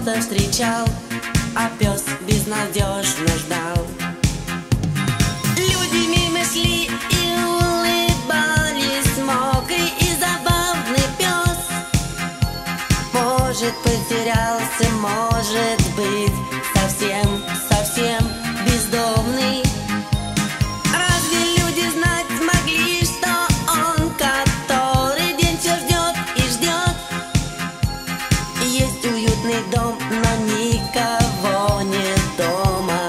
кого-то встречал, а пес безнадежно ждал. Люди мимо шли и улыбались, мокрый и забавный пес. Может, потерялся, может быть, совсем, совсем бездомный. Разве люди знать могли, что он который день все ждет и ждет? Есть уютный дом, но никого нет дома.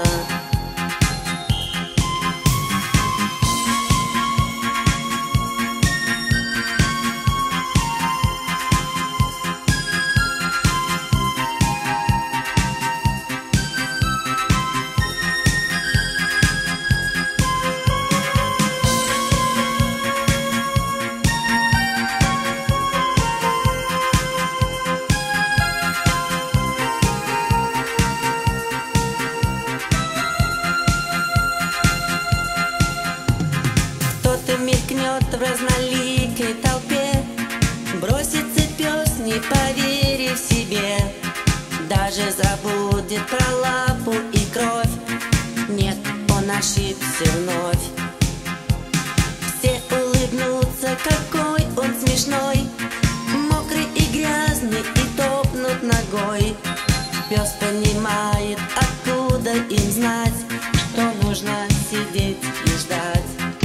Мелькнет в разноликой толпе, бросится пес, не поверив себе, даже забудет про лапу и кровь. Нет, он ошибся вновь. Все улыбнутся, какой он смешной, мокрый и грязный, и топнут ногой. Пес понимает, откуда им знать, что нужно сидеть и ждать.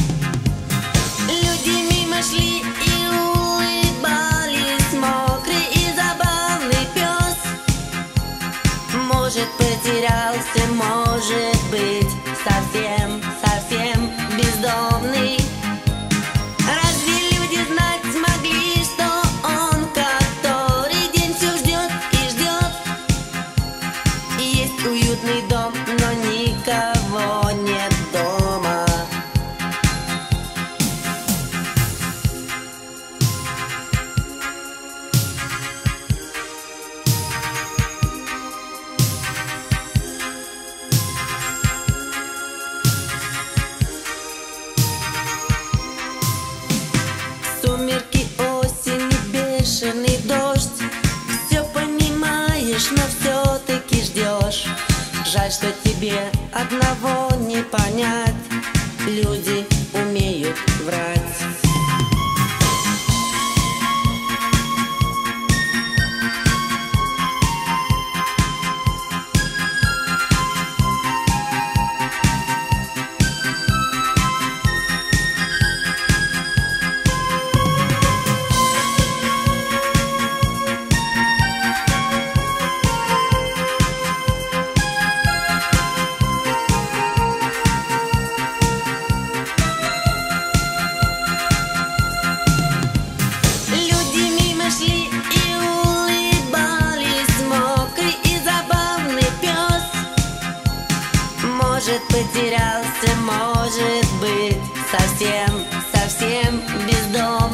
Шли и улыбались, мокрый и забавный пес. Может, потерялся, может быть, совсем, совсем бездомный. Разве люди знать могли, что он который день все ждет и ждет? Есть уютный дом, но никого нет дома. Сумерки, осень и бешеный дождь, все понимаешь, но все-таки ждешь. Жаль, что тебе одного не понять, люди умеют врать. Может, потерялся, может быть, совсем, совсем бездомный.